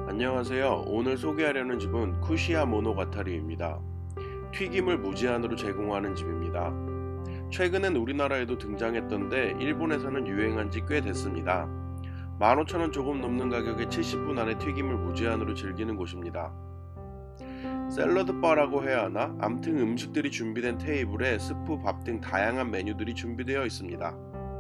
안녕하세요. 오늘 소개하려는 집은 쿠시야 모노가타리입니다. 튀김을 무제한으로 제공하는 집입니다. 최근엔 우리나라에도 등장했던데 일본에서는 유행한 지 꽤 됐습니다. 15,000원 조금 넘는 가격에 70분 안에 튀김을 무제한으로 즐기는 곳입니다. 샐러드 바라고 해야 하나? 암튼 음식들이 준비된 테이블에 스프, 밥 등 다양한 메뉴들이 준비되어 있습니다.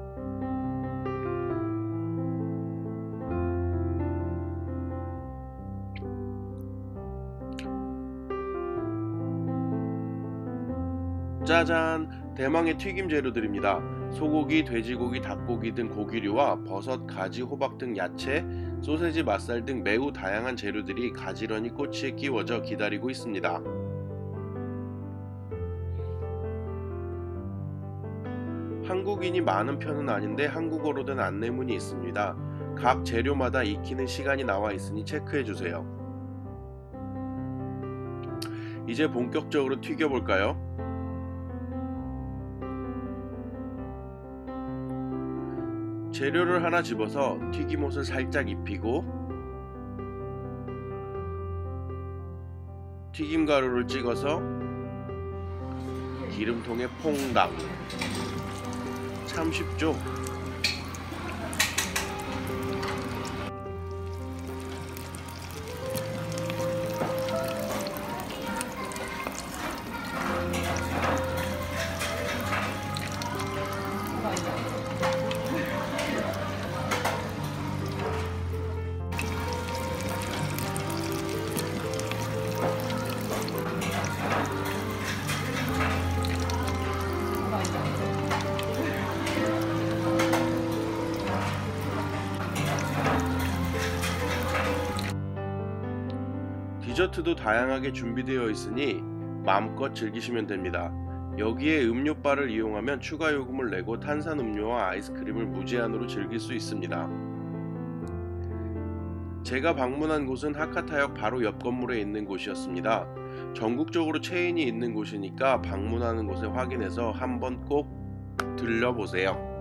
짜잔! 대망의 튀김 재료들입니다. 소고기, 돼지고기, 닭고기 등 고기류와 버섯, 가지, 호박 등 야채, 소세지, 맛살 등 매우 다양한 재료들이 가지런히 꼬치에 끼워져 기다리고 있습니다. 한국인이 많은 편은 아닌데 한국어로 된 안내문이 있습니다. 각 재료마다 익히는 시간이 나와 있으니 체크해주세요. 이제 본격적으로 튀겨볼까요? 재료를 하나 집어서 튀김옷을 살짝 입히고 튀김가루를 찍어서 기름통에 퐁당. 참 쉽죠? 디저트도 다양하게 준비되어 있으니 마음껏 즐기시면 됩니다. 여기에 음료바를 이용하면 추가 요금을 내고 탄산음료와 아이스크림을 무제한으로 즐길 수 있습니다. 제가 방문한 곳은 하카타역 바로 옆 건물에 있는 곳이었습니다. 전국적으로 체인이 있는 곳이니까 방문하는 곳에 확인해서 한번 꼭 들려보세요.